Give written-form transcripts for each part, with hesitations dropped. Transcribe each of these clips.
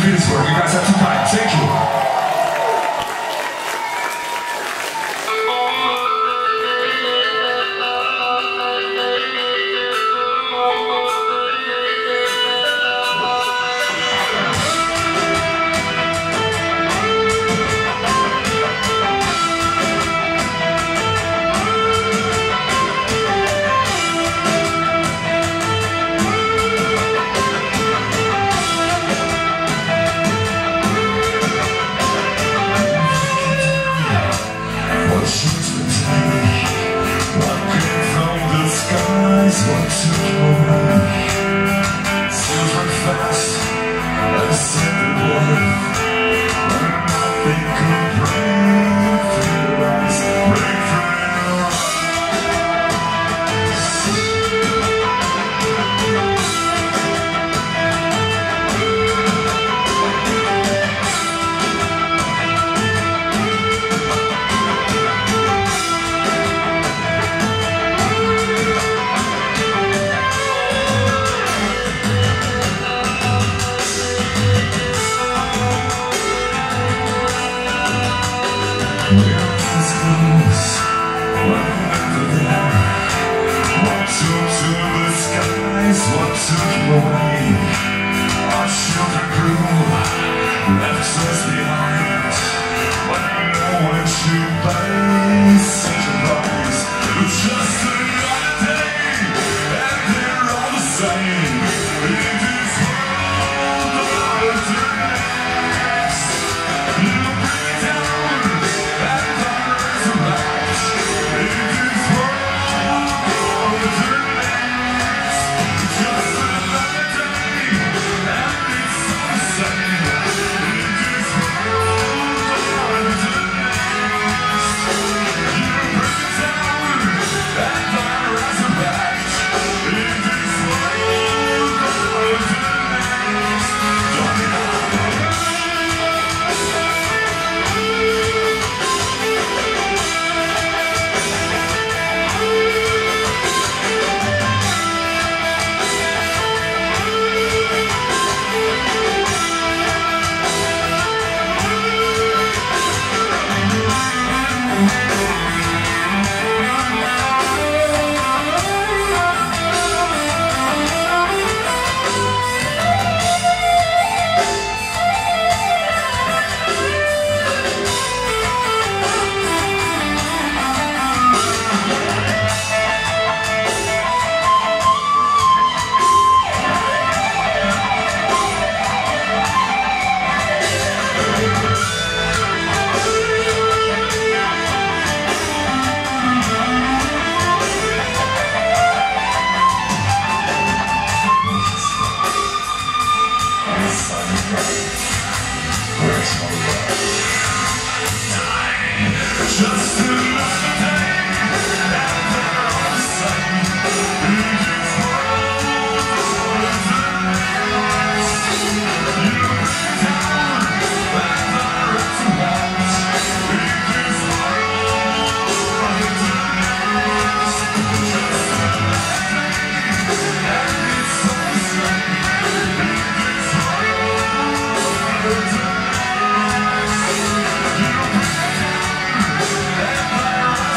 Petersburg. You guys have some time. Thank you. What took you away? Silver fast, I said it was. When nothing could break through your eyes, break through your eyes. What took you away? Our children grew, left us behind. But no one should buy such a price. It's just another day, and they're all the same. In this world of the next, you bring down and the resurrect. In this world of the next, just another day, and it's all the same. In this world of the next, you bring it down, and I resurrect. In this world of the next, just another day, and they're all the same. In this world of the next, you bring down and the resurrect. In this world of the next, just another day, and it's all the same. In this world of the next, you bring down and the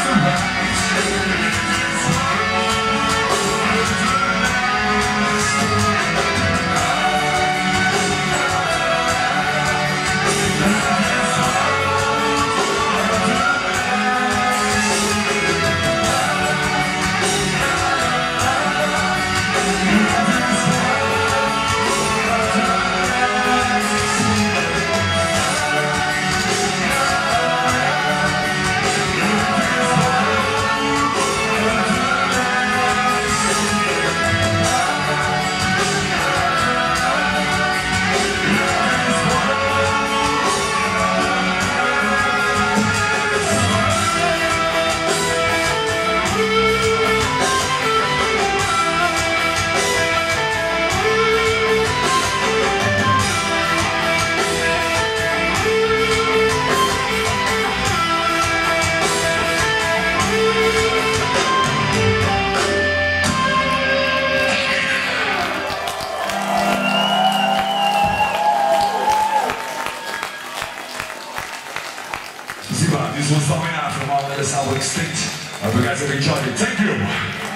Super, this was Domina from our latest album Extinct. I hope you guys have enjoyed it. Thank you!